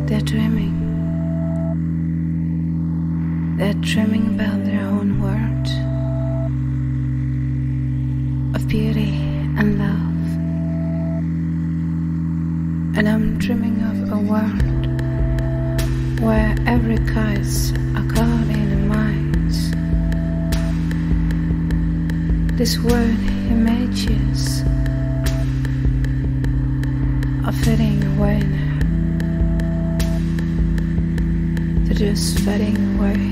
They're dreaming. They're dreaming about their own world of beauty and love. And I'm dreaming of a world where every kites are caught in a minds. This world images are fading away now. They're just fading away.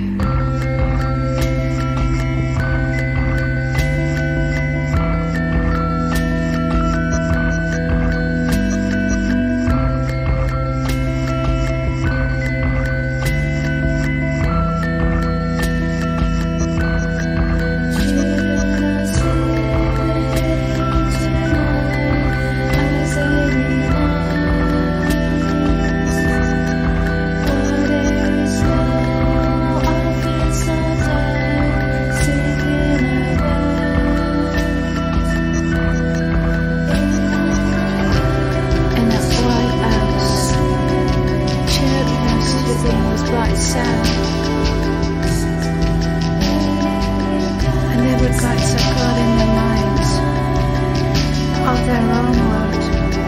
And every kites are caught in their minds of their own world.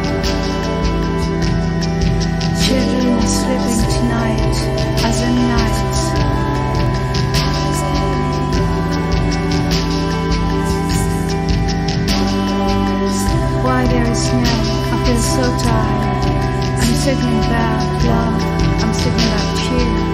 Children are sleeping tonight as in night. Why there is snow, I feel so tired. I'm thinking about love, I'm thinking about you.